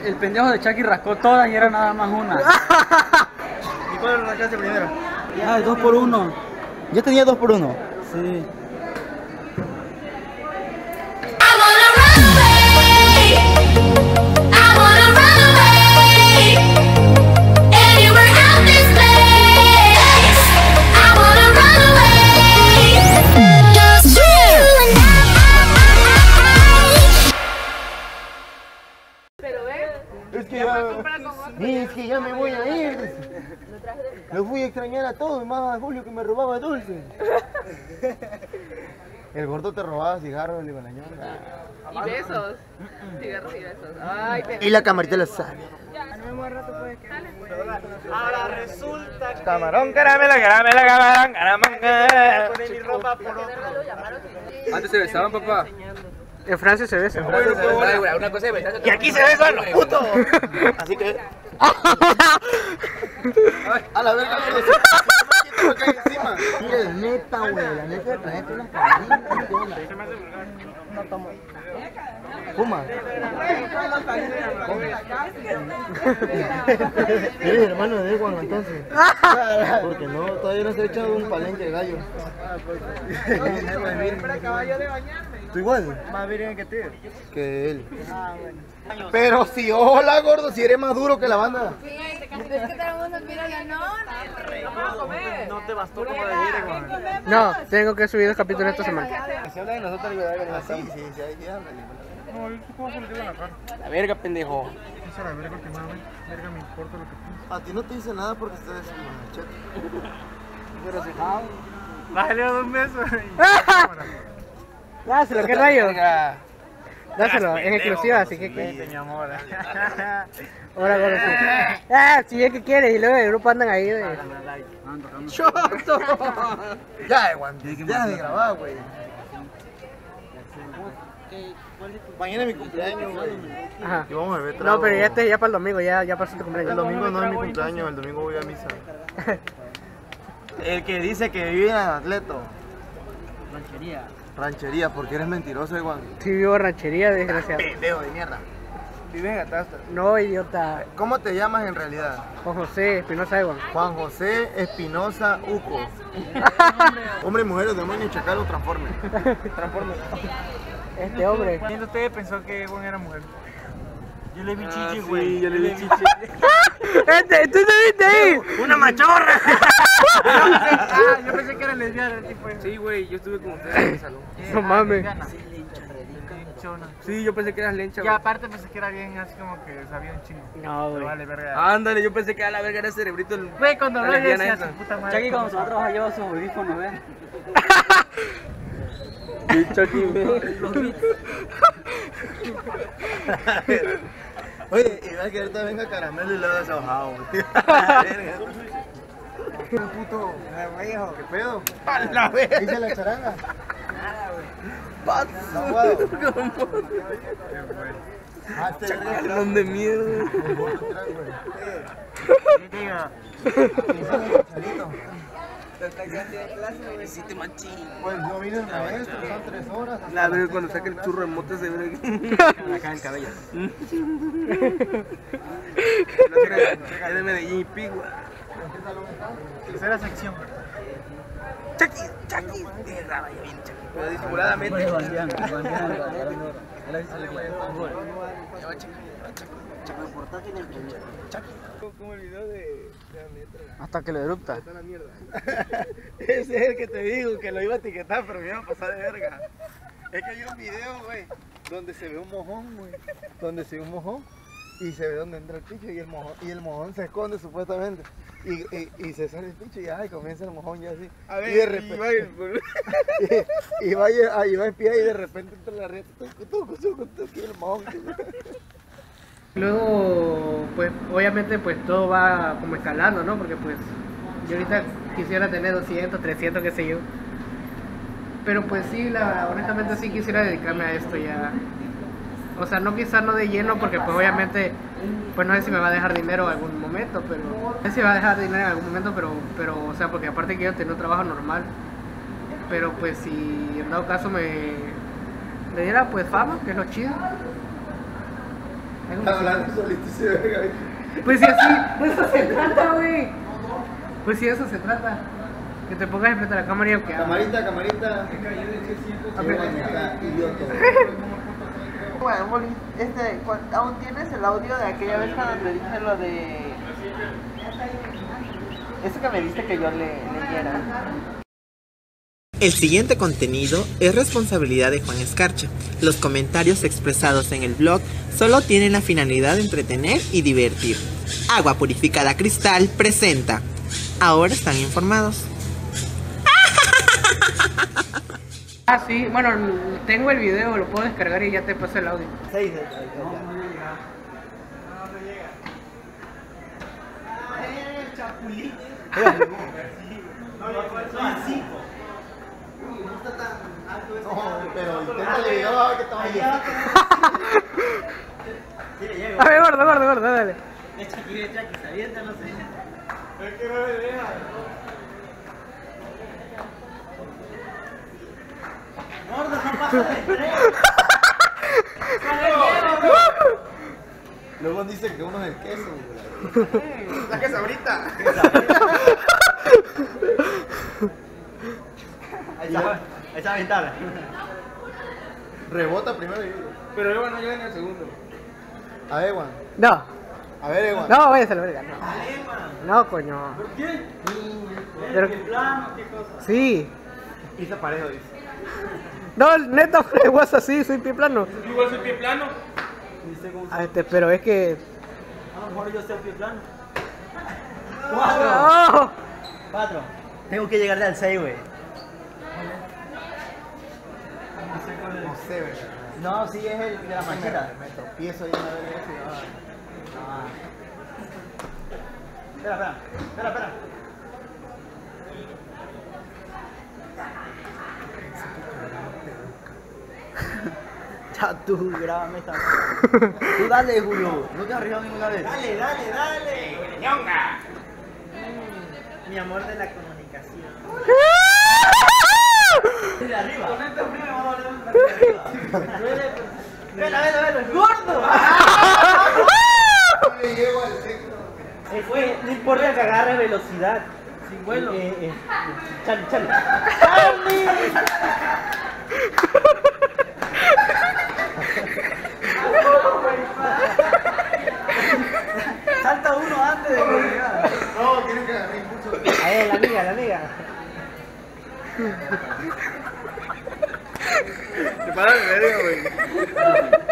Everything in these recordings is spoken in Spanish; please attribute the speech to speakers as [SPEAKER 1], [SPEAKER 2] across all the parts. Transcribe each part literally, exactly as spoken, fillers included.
[SPEAKER 1] El pendejo de Chucky rascó todas y era nada más una.
[SPEAKER 2] ¿Y cuál lo rascaste primero?
[SPEAKER 1] Ah, dos por uno.
[SPEAKER 2] ¿Ya tenía dos por uno?
[SPEAKER 1] Sí.
[SPEAKER 2] Es que, ya, es que ya me voy a ir. Los voy a extrañar a todos, más a Julio que me robaba dulces. El gordo te robaba cigarros, le iba a la ñonga.
[SPEAKER 3] Y besos. Cigarros y besos. Ay, te...
[SPEAKER 2] Y la camarita lo sabe.
[SPEAKER 4] Ahora resulta que...
[SPEAKER 2] Camarón, caramela, caramela, camarón, caramanga.
[SPEAKER 4] Poner mi ropa por otro.
[SPEAKER 1] Antes se besaban, papá.
[SPEAKER 5] En Francia se besa.
[SPEAKER 1] Una cosa de besarse.
[SPEAKER 2] Y aquí se besan los putos. Así que... A la verga, gordo. Mira, neta, güey, la neta, la neta, unas palabras. No tomo. Fuma. ¿Eres hermano de Juan entonces? Porque no, todavía no se ha echado un palenque de gallo. ¿Tú igual?
[SPEAKER 4] Más virgen que tú.
[SPEAKER 2] Que él. Pero si, hola gordo, si eres más duro que la banda.
[SPEAKER 3] Sí, es que todo el mundo mira ya no. Vamos a comer.
[SPEAKER 4] No te bastó como de virgen, güey.
[SPEAKER 5] No, tengo que subir dos capítulos esta semana.
[SPEAKER 2] Si habla de nosotros, le voy a dar sí, sí, sí, sí,
[SPEAKER 4] No, yo supongo que le digo la cara.
[SPEAKER 1] La verga, pendejo.
[SPEAKER 4] Dice la verga que mame. Verga, me importa lo que pienses.
[SPEAKER 2] A ti no te dice nada porque estás en machete.
[SPEAKER 1] Pero se jala.
[SPEAKER 4] Bájale dos meses.
[SPEAKER 5] Dáselo, qué rayo.
[SPEAKER 1] Verga.
[SPEAKER 5] Dáselo, es exclusiva, así que
[SPEAKER 4] Vete,
[SPEAKER 5] qué.
[SPEAKER 4] mi amor.
[SPEAKER 5] Ahora, ahora sí. Ah, si es que quieres, y luego el grupo andan ahí de.
[SPEAKER 2] ¡Choto! Ya, Juan, ya de grabar, güey. Mañana es mi cumpleaños, güey.
[SPEAKER 5] Ajá.
[SPEAKER 2] Y vamos a beber trago.
[SPEAKER 5] No, pero ya este ya para el domingo, ya, ya pasó tu
[SPEAKER 2] El
[SPEAKER 5] cumpleaños.
[SPEAKER 2] domingo no es mi cumpleaños, el domingo voy a misa. El que dice que vive en Atleto.
[SPEAKER 1] Ranchería.
[SPEAKER 2] Ranchería, porque eres mentiroso, Juan.
[SPEAKER 5] Sí, vivo en ranchería, desgraciado.
[SPEAKER 2] Pendejo de mierda. Vives en Atasta.
[SPEAKER 5] No, idiota.
[SPEAKER 2] ¿Cómo te llamas en realidad?
[SPEAKER 5] Juan José Espinosa Ewan.
[SPEAKER 2] Juan José Espinosa Uco. Hombre, mujer, demonio, chacal o transforme. Transforme.
[SPEAKER 5] Este hombre.
[SPEAKER 4] ¿Quién de ustedes pensó que Juan era mujer? Yo le vi
[SPEAKER 1] Ah,
[SPEAKER 4] chichi,
[SPEAKER 1] sí,
[SPEAKER 4] güey.
[SPEAKER 1] yo le vi chichi.
[SPEAKER 5] Este, ¿tú te viste ahí?
[SPEAKER 4] ¡Una machorra! Ah, yo pensé que era lesbiana el tipo.
[SPEAKER 1] Sí, güey, yo estuve con ustedes en el salón.
[SPEAKER 5] No mames.
[SPEAKER 4] Lenchona.
[SPEAKER 1] Sí, yo pensé que eras lencha,
[SPEAKER 4] Y
[SPEAKER 1] güey.
[SPEAKER 4] aparte pensé que era bien así como que sabía un chingo.
[SPEAKER 5] No,
[SPEAKER 4] Pero
[SPEAKER 5] güey.
[SPEAKER 4] vale, verga.
[SPEAKER 1] Ándale, yo pensé que a la verga era el cerebrito. El...
[SPEAKER 4] Güey, cuando
[SPEAKER 1] la
[SPEAKER 4] hablé
[SPEAKER 1] lesbiana
[SPEAKER 4] decía
[SPEAKER 1] esa.
[SPEAKER 4] su puta madre.
[SPEAKER 1] Chucky con nosotros ha llevado sus audífonos, ven. Sí, Chucky, ven.
[SPEAKER 2] Oye, y va a que ahorita venga caramelo y le das ahojado, güey. ¿Qué puto? ¿Qué pedo? A la vez. ¿Hice la charanga? Nada, güey. No puedo. Ah, este verga que
[SPEAKER 1] Chacarrón de mierda.
[SPEAKER 2] el gordo trae, güey.
[SPEAKER 4] Diga.
[SPEAKER 2] Hice el charito.
[SPEAKER 1] Sí, te machín.
[SPEAKER 2] Pues yo vine una vez, pero son tres horas.
[SPEAKER 1] La verga, cuando saca el churro de motas de verga. Acá en el cabello. Es de Medellín y Pigua.
[SPEAKER 4] Tercera sección.
[SPEAKER 1] Chucky, Chucky. De raba, ya viene Chucky. Pero disimuladamente. Como el video de la letra.
[SPEAKER 5] Hasta que lo erupta.
[SPEAKER 1] Está la mierda.
[SPEAKER 2] Ese es el que te digo, que lo iba a etiquetar, pero me iba a pasar de verga. Es que hay un video, güey, donde se ve un mojón, güey. Donde se ve un mojón y se ve donde entra el picho y el mojón, y el mojón se esconde supuestamente. Y, y, y se sale el picho y ay, comienza el mojón ya así.
[SPEAKER 1] A ver,
[SPEAKER 2] y de repente. Y, y va a y va a espiar y de repente entra la red. Tucu, tucu, tucu, tucu, y el mojón.
[SPEAKER 5] Luego, pues, obviamente, pues todo va como escalando, ¿no? Porque, pues, yo ahorita quisiera tener doscientos, trescientos, qué sé yo. Pero, pues, sí, la, honestamente, sí quisiera dedicarme a esto ya. O sea, no quizás no de lleno, porque, pues, obviamente, pues, no sé si me va a dejar dinero en algún momento, pero... No sé si me va a dejar dinero en algún momento, pero, pero, o sea, porque aparte que yo tengo un trabajo normal. Pero, pues, si en dado caso me... me diera, pues, fama, que es lo chido.
[SPEAKER 2] Está hablando solito y se verga.
[SPEAKER 5] Pues si así, pues eso se trata, güey. Pues si eso se trata. Que te pongas enfrente a la cámara y yo que hago.
[SPEAKER 2] Camarita, camarita. Idiota.
[SPEAKER 4] Bueno, Molly, este, ¿cu- ¿aún tienes el audio de aquella vez cuando te dije lo de... Eso que me diste que yo le leyera?
[SPEAKER 6] El siguiente contenido es responsabilidad de Juan Escarcha. Los comentarios expresados en el blog solo tienen la finalidad de entretener y divertir. Agua Purificada Cristal presenta. Ahora están informados.
[SPEAKER 5] Ah, sí, bueno, tengo el video, lo puedo descargar y ya te paso el audio.
[SPEAKER 4] Seis.
[SPEAKER 2] No, pero inténtale video a ver que estamos allá.
[SPEAKER 5] A ver, gordo, gordo, gordo, dale.
[SPEAKER 2] Luego dicen que uno es el queso. güey.
[SPEAKER 1] La que es ahorita.
[SPEAKER 4] Ahí está, ahí está ventana.
[SPEAKER 2] Rebota primero y...
[SPEAKER 1] Pero Ewan no llega en el segundo.
[SPEAKER 2] A ver, Ewan.
[SPEAKER 5] No,
[SPEAKER 2] A ver, Ewan.
[SPEAKER 5] no, váyase a la verga, no. No, coño.
[SPEAKER 4] ¿Por qué?
[SPEAKER 5] Pero,
[SPEAKER 4] ¿Qué plano? ¿Qué cosa?
[SPEAKER 5] sí.
[SPEAKER 2] Pisa parejo, dice.
[SPEAKER 5] No, neta, es así, soy pie plano.
[SPEAKER 1] Igual soy pie plano.
[SPEAKER 5] Ah, este, pero es que...
[SPEAKER 4] A lo mejor yo sé pie plano.
[SPEAKER 5] ¡No!
[SPEAKER 4] Cuatro. Tengo que llegarle al seis, güey.
[SPEAKER 2] No sé, güey.
[SPEAKER 4] No, sí es el de la mancheta.
[SPEAKER 2] Me tropiezo ahí una vez eso y
[SPEAKER 4] Ah. Espera, espera. Espera, espera. Ya tú, grábame esta. Tú dale, Julio. No te has arriesgado ninguna vez. Dale, dale, dale.
[SPEAKER 1] ¡Ñonga!
[SPEAKER 4] Mi amor de la comunicación. De arriba. Con esto frío me va a doler de arriba. Vela, vela, vela, es gordo.
[SPEAKER 2] no le llego al centro.
[SPEAKER 4] Eh, güey, no importa que agarre velocidad. Sin vuelo. Eh, eh, Charlie, Charlie. ¡Charlie! Salta uno antes de que llegar.
[SPEAKER 2] No, tiene que agarrar impulso.
[SPEAKER 4] Ahí, la amiga, la amiga.
[SPEAKER 1] Te paras de verga, güey.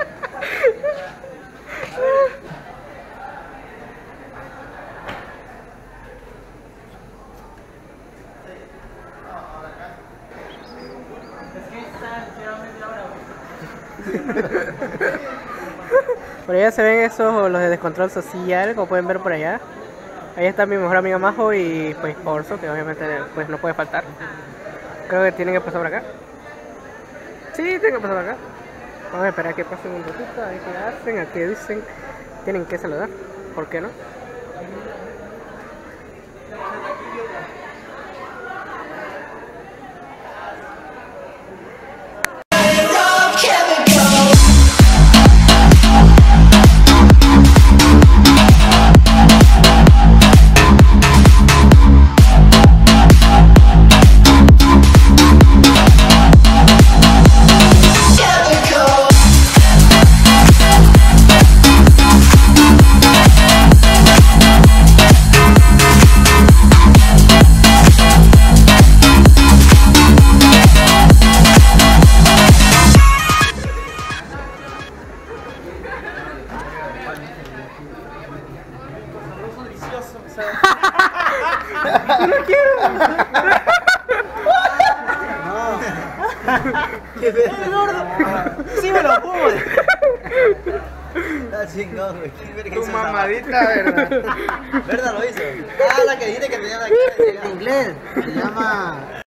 [SPEAKER 5] Por allá se ven esos, los de descontrol social, como pueden ver por allá. Ahí está mi mejor amiga Majo y pues Orso, que obviamente pues no puede faltar. Creo que tienen que pasar por acá. Sí, tienen que pasar por acá. Vamos a esperar a que pasen un ratito, a ver qué hacen, a qué dicen. Tienen que saludar, ¿por qué no? ¡No quiero!
[SPEAKER 4] ¡Qué gordo! ¡Sí me lo pude! Está chingón, güey.
[SPEAKER 1] Tu mamadita, ¿verdad?
[SPEAKER 4] ¿Verdad lo hizo? Ah, la que dijiste que tenía la cara de inglés. Se llama...